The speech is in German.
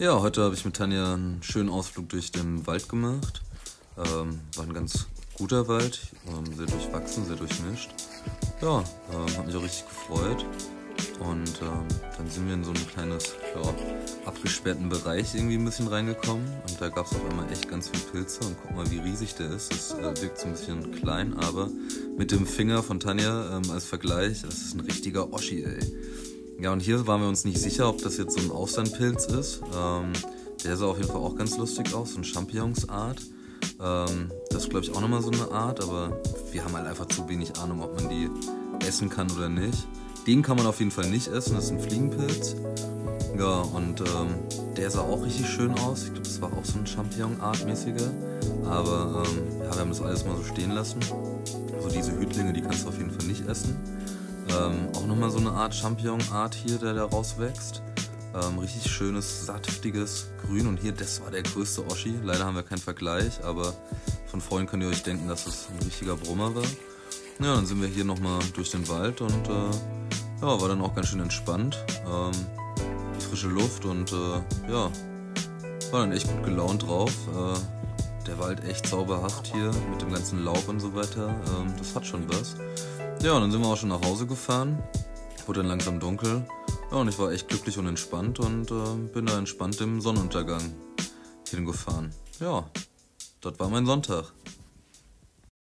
Ja, heute habe ich mit Tanja einen schönen Ausflug durch den Wald gemacht. War ein ganz guter Wald, sehr durchwachsen, sehr durchmischt. Ja, hat mich auch richtig gefreut. Und dann sind wir in so ein kleines, abgesperrten Bereich irgendwie ein bisschen reingekommen. Und da gab es auf einmal echt ganz viele Pilze. Und guck mal, wie riesig der ist. Das wirkt so ein bisschen klein, aber mit dem Finger von Tanja als Vergleich, das ist ein richtiger Oschi, ey. Ja, und hier waren wir uns nicht sicher, ob das jetzt so ein Austernpilz ist. Der sah auf jeden Fall auch ganz lustig aus, so eine Champignonsart. Das ist, glaube ich, auch nochmal so eine Art, aber wir haben halt einfach zu wenig Ahnung, ob man die essen kann oder nicht. Den kann man auf jeden Fall nicht essen, das ist ein Fliegenpilz. Ja, und der sah auch richtig schön aus. Ich glaube, das war auch so ein Champignon-Art-mäßiger. Aber ja, wir haben das alles mal so stehen lassen. Also diese Hütlinge, die kannst du auf jeden Fall nicht essen. Auch nochmal so eine Art Champignon-Art hier, der da rauswächst. Richtig schönes, saftiges Grün. Und hier, das war der größte Oschi. Leider haben wir keinen Vergleich, aber von vorhin könnt ihr euch denken, dass es ein richtiger Brummer war. Ja, dann sind wir hier nochmal durch den Wald und ja, war dann auch ganz schön entspannt. Die frische Luft und ja, war dann echt gut gelaunt drauf. Der Wald echt zauberhaft hier mit dem ganzen Laub und so weiter. Das hat schon was. Ja, und dann sind wir auch schon nach Hause gefahren. Wurde dann langsam dunkel. Ja, und ich war echt glücklich und entspannt und bin da entspannt dem Sonnenuntergang hingefahren. Ja, das war mein Sonntag.